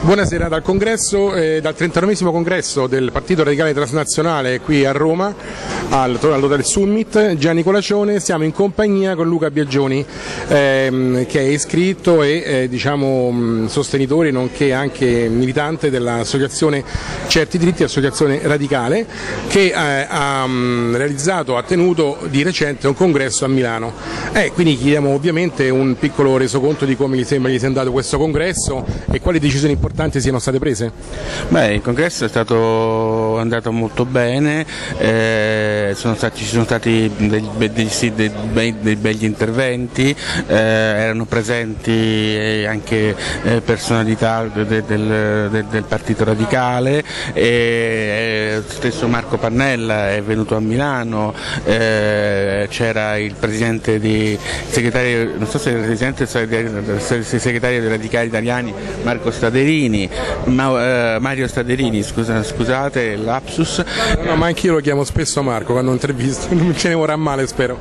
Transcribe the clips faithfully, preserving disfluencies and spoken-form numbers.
Buonasera, dal congresso, eh, dal trentanovesimo congresso del Partito Radicale Transnazionale qui a Roma, al, all'Hotel Summit, Gianni Colacione, siamo in compagnia con Luca Biagioni, ehm, che è iscritto e eh, diciamo, sostenitore nonché anche militante dell'associazione Certi Diritti, associazione radicale, che eh, ha um, realizzato, ha tenuto di recente un congresso a Milano. Eh, quindi chiediamo ovviamente un piccolo resoconto di come gli sembra gli sia andato questo congresso e quali decisioni importanti siano state prese. Beh, il congresso è stato andato molto bene, eh, sono stati, ci sono stati dei, dei, sì, dei, bei, dei begli interventi, eh, erano presenti anche eh, personalità de, de, del, de, del Partito Radicale, e, eh, stesso Marco Pannella è venuto a Milano, eh, c'era il presidente di segretario, non so se è il presidente segretario dei Radicali Italiani Marco Staderini, ma, eh, Mario Staderini, scusa, scusate lapsus. No, ma anch'io lo chiamo spesso Marco quando ho intervisto, non ce ne vorrà male, spero.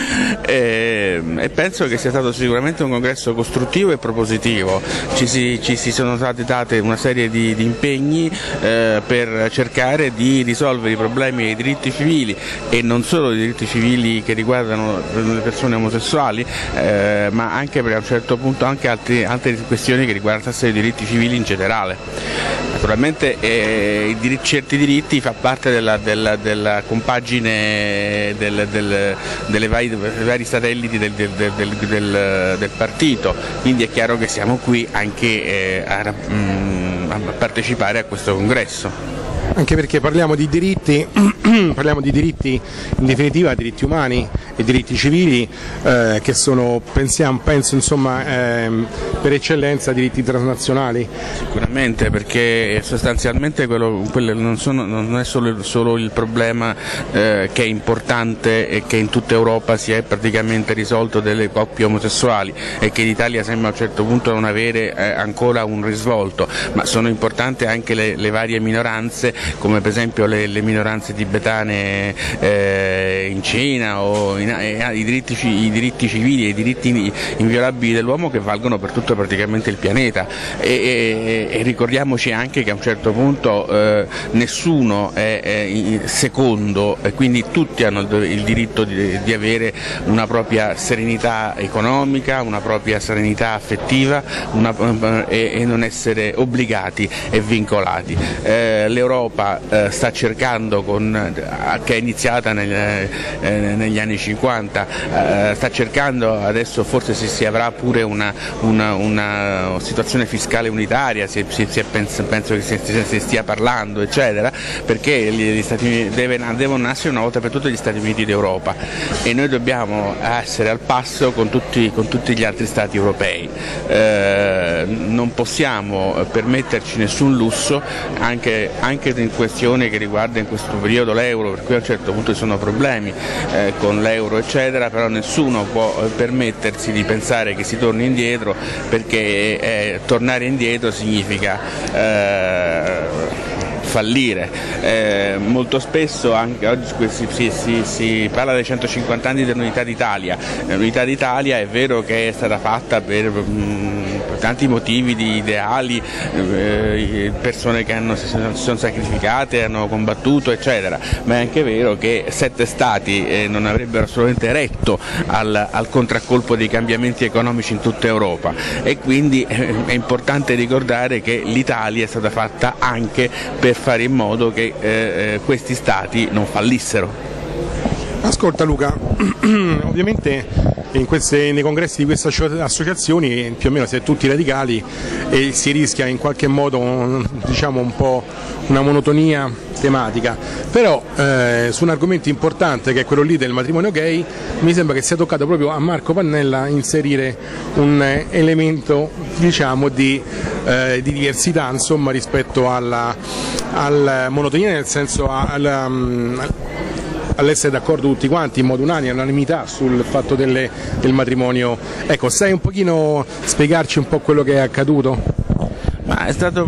E, e penso che sia stato sicuramente un congresso costruttivo e propositivo, ci si, ci si sono state date una serie di, di impegni eh, per cercare di risolvere i problemi dei diritti civili e non solo i diritti civili che riguardano le persone omosessuali, eh, ma anche per a un certo punto anche altri, altre questioni che riguardano i diritti civili in generale. Naturalmente eh, i diritti, certi diritti fa parte della, della, della compagine del, del, delle vari, dei vari satelliti del, del, del, del, del partito, quindi è chiaro che siamo qui anche eh, a, a partecipare a questo congresso. Anche perché parliamo di diritti, parliamo di diritti in definitiva, diritti umani e diritti civili eh, che sono, pensiamo, penso insomma, ehm, per eccellenza diritti transnazionali. Sicuramente, perché sostanzialmente quello, quello non, sono, non è solo, solo il problema eh, che è importante e che in tutta Europa si è praticamente risolto delle coppie omosessuali e che l'Italia sembra a un certo punto non avere eh, ancora un risvolto, ma sono importanti anche le, le varie minoranze, come per esempio le, le minoranze tibetane eh, in Cina, o in, eh, i, diritti, i diritti civili e i diritti inviolabili dell'uomo che valgono per tutto praticamente il pianeta, e, e, e ricordiamoci anche che a un certo punto eh, nessuno è, è secondo, e quindi tutti hanno il diritto di, di avere una propria serenità economica, una propria serenità affettiva, una, e, e non essere obbligati e vincolati. Eh, L'Europa Eh, sta cercando, con, eh, che è iniziata nel, eh, negli anni cinquanta, eh, sta cercando, adesso forse si, si avrà pure una, una, una situazione fiscale unitaria, si, si, si penso, penso che si, si stia parlando, eccetera, perché gli, gli Stati Uniti, deve, devono nascere una volta per tutte gli Stati Uniti d'Europa e noi dobbiamo essere al passo con tutti, con tutti gli altri Stati europei. Eh, non possiamo permetterci nessun lusso, anche, anche in questione che riguarda in questo periodo l'euro, per cui a un certo punto ci sono problemi eh, con l'euro eccetera, però nessuno può eh, permettersi di pensare che si torni indietro, perché eh, tornare indietro significa eh, fallire. Eh, molto spesso anche oggi si, si, si, si parla dei centocinquanta anni dell'Unità d'Italia. L'Unità d'Italia è vero che è stata fatta per, mh, per tanti motivi di ideali, eh, persone che hanno, si sono sacrificate, hanno combattuto eccetera, ma è anche vero che sette stati eh, non avrebbero assolutamente retto al, al contraccolpo dei cambiamenti economici in tutta Europa, e quindi eh, è importante ricordare che l'Italia è stata fatta anche per fare in modo che eh, questi stati non fallissero. Ascolta Luca, ovviamente in queste, nei congressi di queste associazioni più o meno si è tutti radicali e si rischia in qualche modo, diciamo, un po' una monotonia tematica, però eh, su un argomento importante che è quello lì del matrimonio gay mi sembra che sia toccato proprio a Marco Pannella inserire un eh, elemento, diciamo, di, eh, di diversità, insomma, rispetto alla, alla monotonia, nel senso alla, um, all'essere d'accordo tutti quanti in modo unanime, all'unanimità sul fatto delle, del matrimonio. Ecco, sai un pochino spiegarci un po' quello che è accaduto? Ma è stato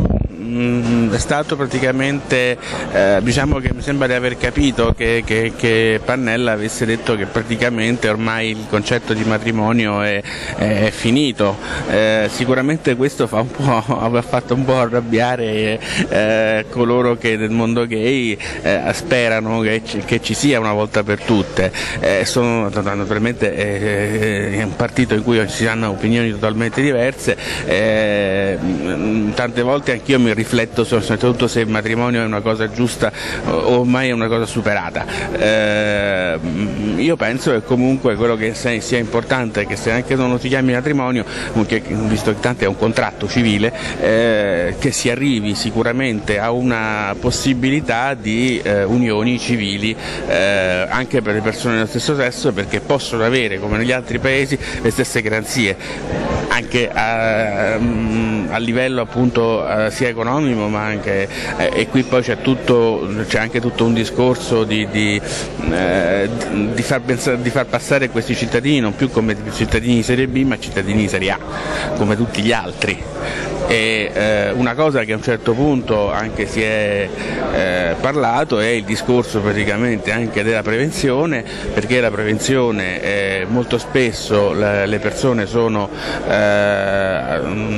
mh, è stato praticamente, eh, diciamo che mi sembra di aver capito che, che, che Pannella avesse detto che praticamente ormai il concetto di matrimonio è, è, è finito. Eh, sicuramente questo fa un po', ha fatto un po' arrabbiare eh, coloro che nel mondo gay eh, sperano che ci, che ci sia una volta per tutte. Eh, sono naturalmente eh, è un partito in cui si hanno opinioni totalmente diverse, eh, tante volte anch'io mi rifletto soprattutto se il matrimonio è una cosa giusta o ormai è una cosa superata. Eh, io penso che comunque quello che sia importante è che se anche non lo si chiami matrimonio, visto che tanto è un contratto civile, eh, che si arrivi sicuramente a una possibilità di eh, unioni civili eh, anche per le persone dello stesso sesso, perché possono avere come negli altri paesi le stesse garanzie anche a, a livello appunto sia economico, ma anche eh, e qui poi c'è tutto, c'è anche tutto un discorso di, di, eh, di, far pensare, di far passare questi cittadini non più come cittadini di serie B ma cittadini di serie A come tutti gli altri. E eh, una cosa che a un certo punto anche si è eh, parlato è il discorso praticamente anche della prevenzione, perché la prevenzione eh, molto spesso la, le persone sono eh,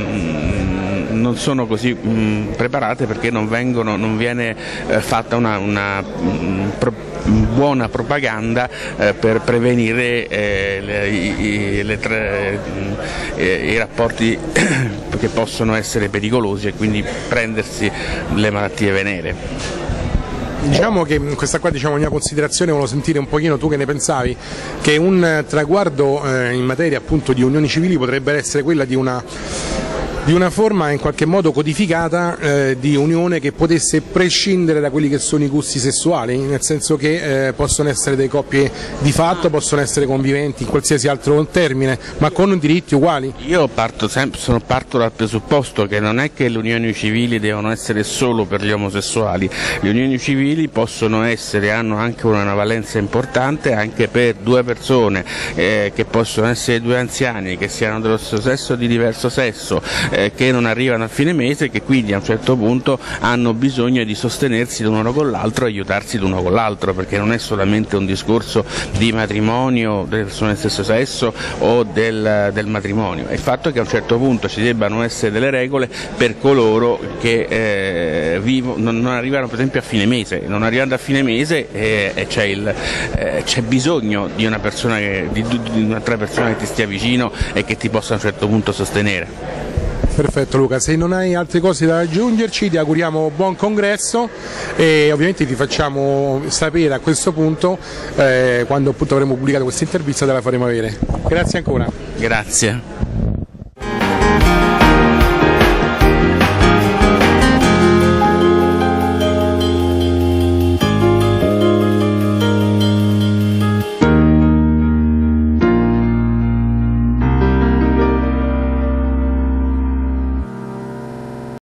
non sono così mh, preparate perché non, vengono, non viene eh, fatta una, una mh, pro, buona propaganda eh, per prevenire eh, le, i, le tre, eh, i rapporti che possono essere pericolosi e quindi prendersi le malattie venere. Diciamo che questa qua diciamo, è una considerazione, volevo sentire un pochino tu che ne pensavi, che un traguardo eh, in materia appunto di unioni civili potrebbe essere quella di una di una forma in qualche modo codificata eh, di unione che potesse prescindere da quelli che sono i gusti sessuali, nel senso che eh, possono essere delle coppie di fatto, possono essere conviventi in qualsiasi altro termine, ma con diritti uguali. Io parto, sempre, sono, parto dal presupposto che non è che le unioni civili devono essere solo per gli omosessuali, le unioni civili possono essere, hanno anche una valenza importante anche per due persone eh, che possono essere due anziani, che siano dello stesso sesso o di diverso sesso, che non arrivano a fine mese e che quindi a un certo punto hanno bisogno di sostenersi l'uno con l'altro e aiutarsi l'uno con l'altro, perché non è solamente un discorso di matrimonio delle persone del stesso sesso o del, del matrimonio, è il fatto che a un certo punto ci debbano essere delle regole per coloro che eh, vivo, non, non arrivano per esempio a fine mese, non arrivando a fine mese eh, c'è eh, bisogno di una persona che, di, di un'altra persona che ti stia vicino e che ti possa a un certo punto sostenere. Perfetto Luca, se non hai altre cose da aggiungerci ti auguriamo buon congresso e ovviamente ti facciamo sapere a questo punto eh, quando appunto avremo pubblicato questa intervista te la faremo avere. Grazie ancora. Grazie.